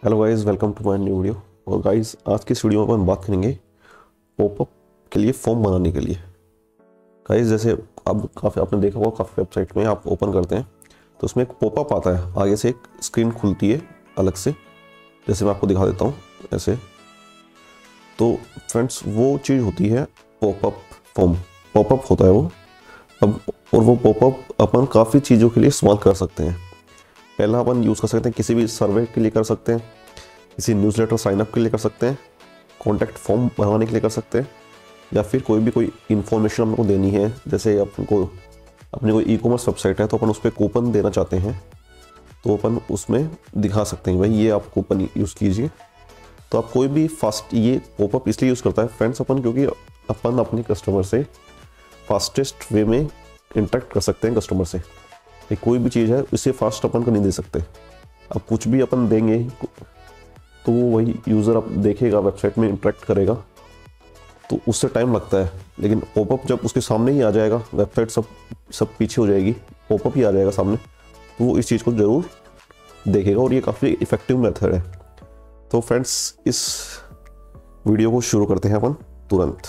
Hello guys, welcome to my new video. और guys, आज की इस वीडियो में अपन बात करेंगे पॉपअप के लिए फॉर्म बनाने के लिए। गाइस, जैसे अब काफ़ी आपने देखा होगा, काफ़ी वेबसाइट में आप ओपन करते हैं तो उसमें एक पॉपअप आता है, आगे से एक स्क्रीन खुलती है अलग से। जैसे मैं आपको दिखा देता हूँ ऐसे। तो फ्रेंड्स, वो चीज़ होती है पॉपअप फॉर्म। पॉपअप होता है वो। अब और वो पॉपअप अपन काफ़ी चीज़ों के लिए इस्तेमाल कर सकते हैं। पहला अपन यूज़ कर सकते हैं, किसी भी सर्वे के लिए कर सकते हैं, किसी न्यूज़लेटर साइनअप के लिए कर सकते हैं, कॉन्टैक्ट फॉर्म भरवाने के लिए कर सकते हैं, या फिर कोई इन्फॉर्मेशन हमको देनी है। जैसे अपन को अपनी कोई ई कॉमर्स वेबसाइट है तो अपन उस पर कूपन देना चाहते हैं, तो अपन उसमें दिखा सकते हैं भाई ये आप कूपन यूज़ कीजिए। तो आप कोई भी फास्ट, ये पॉपअप इसलिए यूज़ करता है फ्रेंड्स अपन, क्योंकि अपन अपने कस्टमर से फास्टेस्ट वे में इंटरेक्ट कर सकते हैं कस्टमर से। कोई भी चीज़ है इससे फास्ट अपन को नहीं दे सकते। अब कुछ भी अपन देंगे तो वो वही यूज़र अब देखेगा, वेबसाइट में इंटरेक्ट करेगा, तो उससे टाइम लगता है। लेकिन पॉपअप जब उसके सामने ही आ जाएगा, वेबसाइट सब पीछे हो जाएगी, पॉपअप ही आ जाएगा सामने, तो वो इस चीज़ को ज़रूर देखेगा। और ये काफ़ी इफ़ेक्टिव मेथड है। तो फ्रेंड्स, इस वीडियो को शुरू करते हैं अपन तुरंत।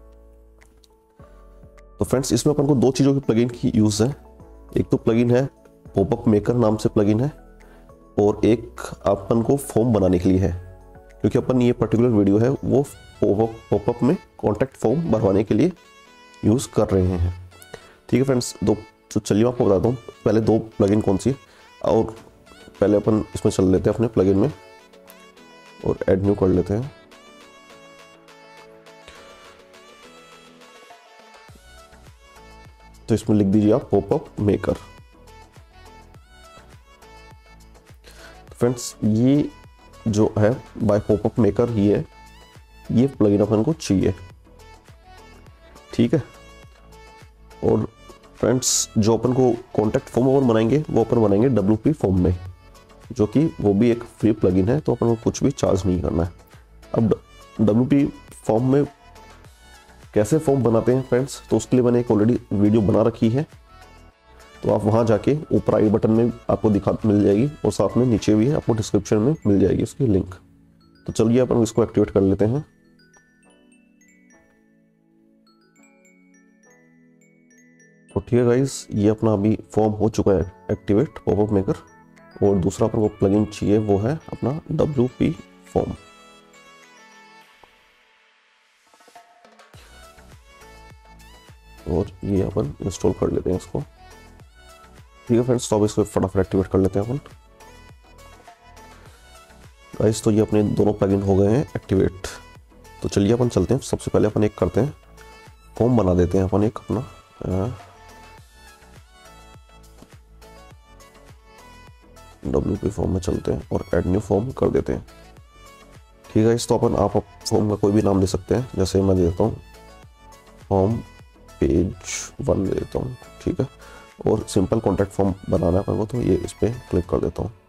तो फ्रेंड्स, इसमें अपन को दो चीज़ों की प्लगइन की यूज़ है। एक तो प्लगइन है पॉपअप मेकर नाम से प्लगइन है, और एक अपन को फॉर्म बनाने के लिए है। क्योंकि अपन ये पर्टिकुलर वीडियो है वो पॉपअप में कॉन्टैक्ट फॉर्म भरवाने के लिए यूज़ कर रहे हैं। ठीक है फ्रेंड्स, तो चलिए मैं आपको बताता हूँ पहले दो प्लगइन कौन सी है। और पहले अपन इसमें चल लेते हैं अपने प्लगइन में और ऐड न्यू कर लेते हैं। तो इसमें लिख दीजिए आप पॉपअप मेकर। फ्रेंड्स, ये जो है बाय पॉपअप मेकर ही है, ये प्लगइन अपन को चाहिए। ठीक है। और फ्रेंड्स, जो अपन को कॉन्टैक्ट फॉर्म अपन बनाएंगे वो अपन बनाएंगे WP फॉर्म में, जो कि वो भी एक फ्री प्लगइन है, तो अपन को कुछ भी चार्ज नहीं करना है। अब WP फॉर्म में कैसे फॉर्म बनाते हैं फ्रेंड्स, तो उसके लिए मैंने एक ऑलरेडी वीडियो बना रखी है, तो आप वहाँ जाके ऊपर आई बटन में आपको मिल जाएगी, और साथ में नीचे भी है, आपको डिस्क्रिप्शन में मिल जाएगी उसकी लिंक। तो चलिए अपन इसको एक्टिवेट कर लेते हैं। तो ठीक है गाइस, ये अपना अभी फॉर्म हो चुका है एक्टिवेट पॉपअप मेकर। और दूसरा अपन को प्लगइन चाहिए, वो है अपना WP फॉर्म। और ये अपन इंस्टॉल कर लेते हैं इसको। ठीक है फ्रेंड्स, तो अब इसको फटाफट एक्टिवेट कर लेते हैं अपन। गाइस, तो ये अपने दोनों प्लगइन हो गए हैं एक्टिवेट। तो चलिए अपन चलते हैं। सबसे पहले अपन एक करते हैं, फॉर्म बना देते हैं अपन एक अपना। WP फॉर्म में चलते हैं और ऐड न्यू फॉर्म कर देते हैं। ठीक है, इस तो अपन आप फॉर्म का कोई भी नाम दे सकते हैं। जैसे मैं दे देता हूँ फॉर्म पेज 1 दे देता हूँ। ठीक है। और सिंपल कॉन्टैक्ट फॉर्म बनाना है अपन को, तो ये इस पर क्लिक कर देता हूँ।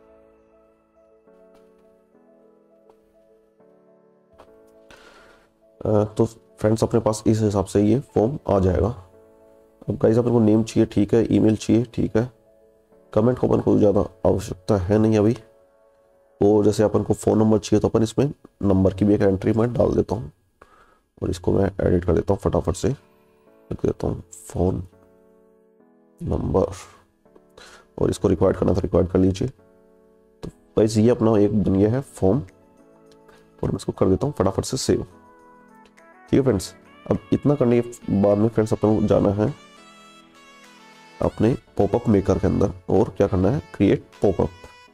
तो फ्रेंड्स, अपने पास इस हिसाब से ये फॉर्म आ जाएगा। अब गाइस, अपन को नेम चाहिए, ठीक है, ईमेल चाहिए, ठीक है, कमेंट को अपन को ज़्यादा आवश्यकता है नहीं अभी। और जैसे अपन को फ़ोन नंबर चाहिए, तो अपन इसमें नंबर की भी एक एंट्री मैं डाल देता हूँ, और इसको मैं एडिट कर देता हूँ फटाफट से। लिख देता हूँ फ़ोन नंबर, और इसको रिक्वायर्ड करना तो रिक्वायर्ड कर लीजिए। तो गाइस, ये अपना एक बन गया है फॉर्म, और मैं इसको कर देता हूँ फटाफट से सेव। ठीक है फ्रेंड्स, अब इतना करने के बाद में फ्रेंड्स अपन को जाना है अपने पॉपअप मेकर के अंदर, और क्या करना है, क्रिएट पॉपअप।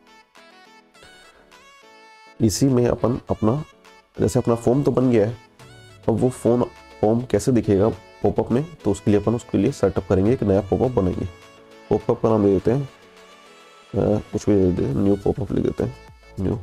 इसी में अपन अपना, जैसे अपना फॉर्म तो बन गया है, अब वो फॉर्म कैसे दिखेगा पॉपअप में, तो उसके लिए अपन उसके लिए सेटअप करेंगे, एक नया पॉपअप बनाएंगे। पॉपअप का नाम दे देते हैं, कुछ भी दे देते हैं, न्यू पॉपअप लिख देते हैं, न्यू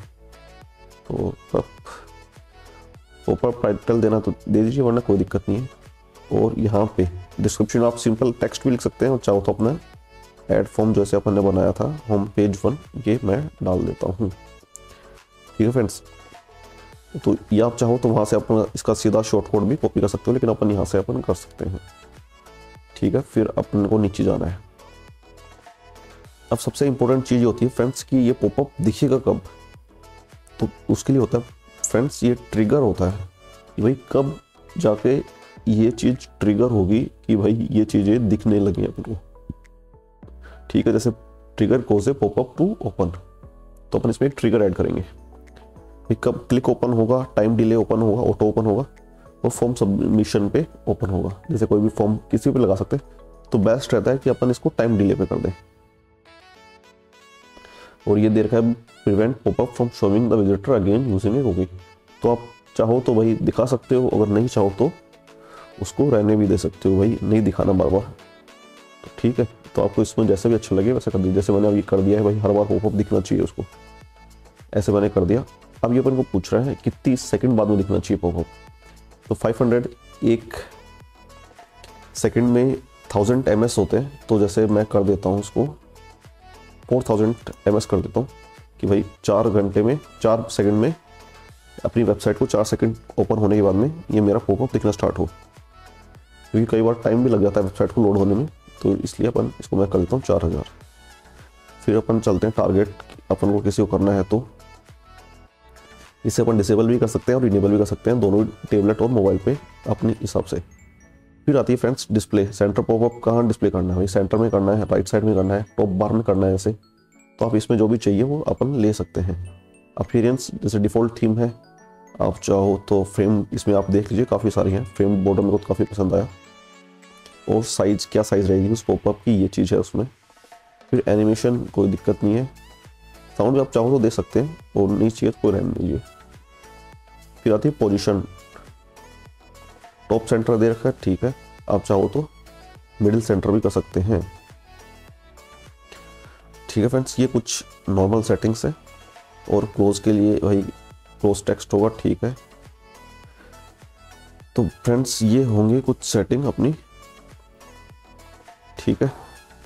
पॉपअप टाइटल देना तो दे दीजिए, वरना कोई दिक्कत नहीं है। और यहाँ पे डिस्क्रिप्शन आप सिंपल टेक्स्ट भी लिख सकते हैं, और चाहो तो अपना ऐड फॉर्म जैसे अपन ने बनाया था होम पेज 1, ये मैं डाल देता हूँ। ठीक है फ्रेंड्स, तो ये आप चाहो तो वहाँ से अपना इसका सीधा शॉर्ट कोड भी कॉपी कर सकते हो, लेकिन अपन यहाँ से अपन कर सकते हैं। ठीक है, फिर अपन को नीचे जाना है। अब सबसे इंपॉर्टेंट चीज़ होती है फ्रेंड्स कि ये पॉपअप दिखेगा कब। तो उसके लिए होता है फ्रेंड्स, ये ट्रिगर होता है कि भाई कब जाके ये चीज़ ट्रिगर होगी कि भाई ये चीज़ें दिखने लगी अपन को। ठीक है, जैसे trigger causes a popup to open, तो अपन इसमें एक ट्रिगर ऐड करेंगे कि कब क्लिक ओपन होगा, टाइम डिले ओपन होगा, ऑटो ओपन होगा और फॉर्म सबमिशन पे ओपन होगा। जैसे कोई भी फॉर्म किसी पे लगा सकते हैं, तो बेस्ट रहता है कि अपन इसको टाइम डिले पे कर दें। और ये दे रखा है prevent popup from showing the visitor again using a cookie. तो आप चाहो तो भाई दिखा सकते हो, अगर नहीं चाहो तो उसको रहने भी दे सकते हो, भाई नहीं दिखाना बार बार। तो ठीक है, तो आपको इसमें जैसे भी अच्छा लगे वैसे कर दीजिए। जैसे मैंने अभी कर दिया है भाई, हर बार पॉपअप दिखना चाहिए उसको, ऐसे मैंने कर दिया। अब ये अपन को पूछ रहा है कितनी सेकंड बाद में दिखना चाहिए पॉपअप। तो 500 एक सेकंड में 1000 ms होते हैं, तो जैसे मैं कर देता हूँ उसको 4000 ms कर देता हूँ कि भाई 4 सेकंड में अपनी वेबसाइट को 4 सेकंड ओपन होने के बाद में ये मेरा पॉपअप दिखना स्टार्ट हो, क्योंकि कई बार टाइम भी लग जाता है वेबसाइट को लोड होने में। तो इसलिए अपन इसको मैं कर देता हूँ 4000। फिर अपन चलते हैं टारगेट, अपन को किसी को करना है तो इसे अपन डिसेबल भी कर सकते हैं और इनेबल भी कर सकते हैं, दोनों टेबलेट और मोबाइल पे अपने हिसाब से। फिर आती है फ्रेंड्स डिस्प्ले। सेंटर पॉपअप कहाँ डिस्प्ले करना है भाई, सेंटर में करना है, राइट साइड में करना है, टॉप बार में करना है, ऐसे। तो आप इसमें जो भी चाहिए वो अपन ले सकते हैं। अपीयरेंस जैसे डिफ़ॉल्ट थीम है, आप चाहो तो फ्रेम इसमें आप देख लीजिए, काफ़ी सारी हैं। फ्रेम बॉर्डर मेरे को काफ़ी पसंद आया। और साइज़, क्या साइज़ रहेगी उस पॉपअप की, ये चीज़ है उसमें। फिर एनिमेशन कोई दिक्कत नहीं है, साउंड भी आप चाहो तो दे सकते हैं, और नहीं चाहिए तो कोई रहने दीजिए। फिर आती है पोजीशन, टॉप सेंटर दे रखा है, ठीक है, आप चाहो तो मिडिल सेंटर भी कर सकते हैं। ठीक है फ्रेंड्स, ये कुछ नॉर्मल सेटिंग्स है। और क्लोज के लिए भाई क्लोज टेक्स्ट होगा, ठीक है। तो फ्रेंड्स ये होंगे कुछ सेटिंग अपनी, ठीक है।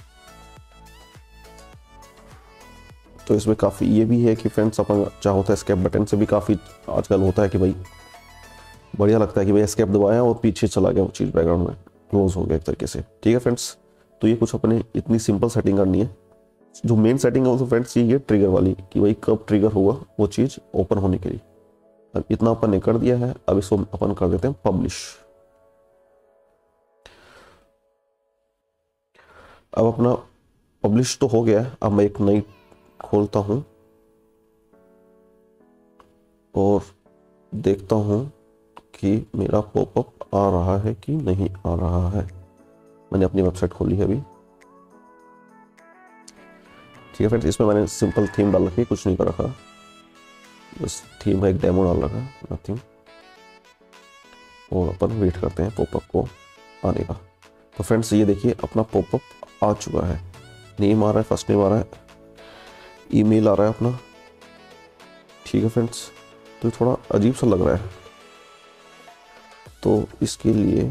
तो इसमें काफ़ी ये भी है कि फ्रेंड्स अपन चाहो तो एस्केप बटन से भी काफ़ी आजकल होता है कि भाई बढ़िया लगता है कि भाई एस्केप दबाया और पीछे चला गया वो चीज़, बैकग्राउंड में क्लोज हो गया एक तरीके से। ठीक है फ्रेंड्स, तो ये कुछ अपने इतनी सिंपल सेटिंग करनी है। जो मेन सेटिंग है वो तो फ्रेंड्स ये ट्रिगर वाली कि भाई कब ट्रिगर होगा वो चीज़ ओपन होने के लिए। अब इतना अपन ने कर दिया है, अब इसको अपन कर देते हैं पब्लिश। अब अपना पब्लिश तो हो गया है। अब मैं एक नई खोलता हूं और देखता हूं कि मेरा पॉपअप आ रहा है कि नहीं आ रहा है। मैंने अपनी वेबसाइट खोली है अभी। ठीक है फ्रेंड्स, इसमें मैंने सिंपल थीम डाल रखी है, कुछ नहीं कर रखा, बस थीम का एक डेमो डाल रखा, नथिंग। और अपन वेट करते हैं पॉपअप को आने का। तो फ्रेंड्स ये देखिए अपना पॉपअप आ चुका है। नेम आ रहा है, फर्स्ट नेम आ रहा है, ईमेल आ रहा है अपना। ठीक है फ्रेंड्स, तो थोड़ा अजीब सा लग रहा है, तो इसके लिए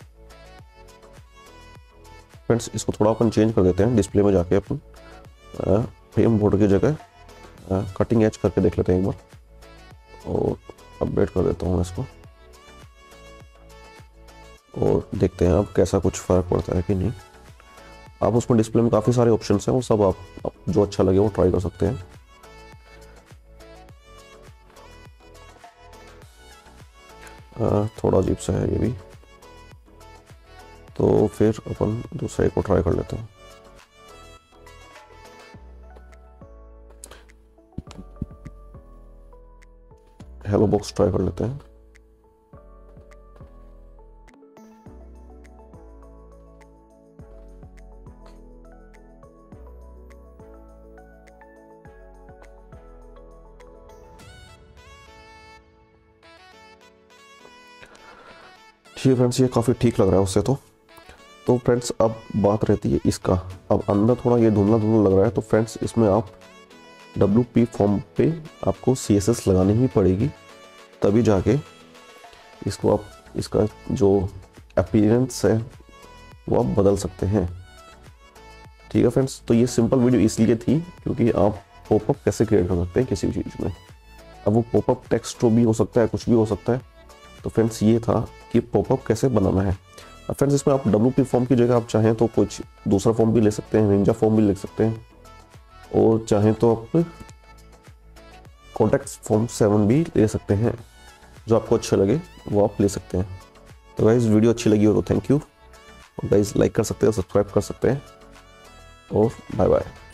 फ्रेंड्स इसको थोड़ा अपन चेंज कर देते हैं। डिस्प्ले में जाके अपन फ्रेम बोर्ड की जगह कटिंग एज करके देख लेते हैं एक बार, और अपडेट कर देता हूँ इसको, और देखते हैं अब कैसा कुछ फ़र्क पड़ता है कि नहीं। आप उसमें डिस्प्ले में काफ़ी सारे ऑप्शंस हैं, वो सब आप जो अच्छा लगे वो ट्राई कर सकते हैं। थोड़ा अजीब सा है ये भी, तो फिर अपन दूसरे को ट्राई कर लेते हैं। हेलो बॉक्स ट्राई कर लेते हैं। ठीक है फ्रेंड्स, ये काफ़ी ठीक लग रहा है उससे। तो फ्रेंड्स अब बात रहती है इसका। अब अंदर थोड़ा ये धुंधला धुंधला लग रहा है, तो फ्रेंड्स इसमें आप WP फॉर्म पे आपको CSS लगानी ही पड़ेगी, तभी जाके इसको आप इसका जो अपीयरेंस है वो आप बदल सकते हैं। ठीक है फ्रेंड्स, तो ये सिंपल वीडियो इसलिए थी क्योंकि आप पॉपअप कैसे क्रिएट कर सकते हैं किसी भी चीज़ में। अब वो पॉपअप टेक्स्ट भी हो सकता है, कुछ भी हो सकता है। तो फ्रेंड्स ये था कि पॉपअप कैसे बनाना है। अब फ्रेंड्स इसमें आप WP फॉर्म की जगह आप चाहें तो कुछ दूसरा फॉर्म भी ले सकते हैं, निंजा फॉर्म भी ले सकते हैं, और चाहें तो आप कॉन्टैक्ट फॉर्म 7 भी ले सकते हैं, जो आपको अच्छा लगे वो आप ले सकते हैं। तो गाइज़ वीडियो अच्छी लगी हो तो थैंक यू, और गाइज़ लाइक कर सकते हैं, सब्सक्राइब कर सकते हैं, और बाय बाय।